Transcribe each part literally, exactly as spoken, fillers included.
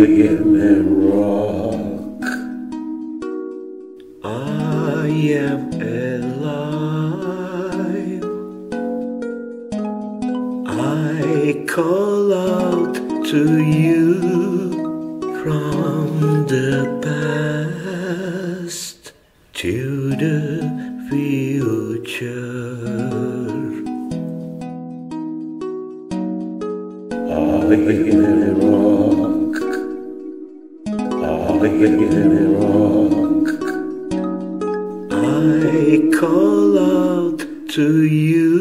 am a rock. I am alive. I call out to you from the past to the future. I am a rock. I am a rock. I call out to you,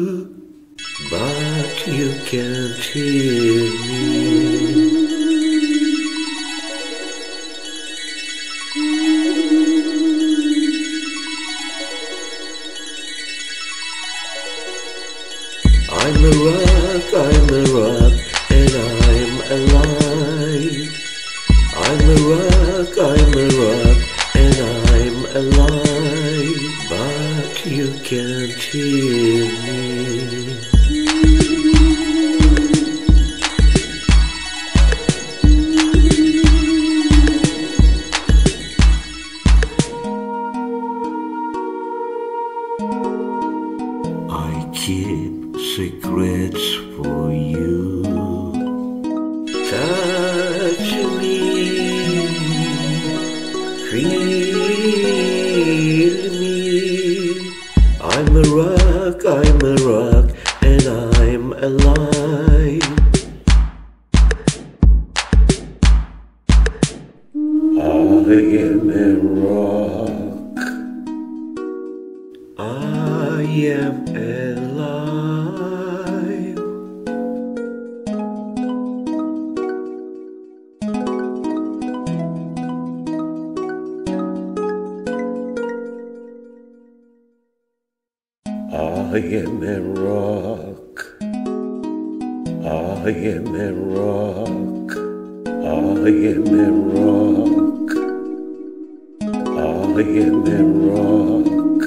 but you can't hear me. I'm a rock, I'm a rock, and I'm alive. I'm a rock, I'm a rock, and I'm alive, but you can't hear me. I keep secrets for you. Touch me, feel me. I'm a rock, I'm a rock, and I'm alive. I am a rock. I am alive. I am a rock. I am a rock. I am a rock. I am a rock.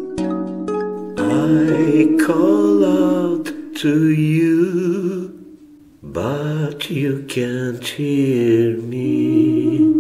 I call out to you, but you can't hear me.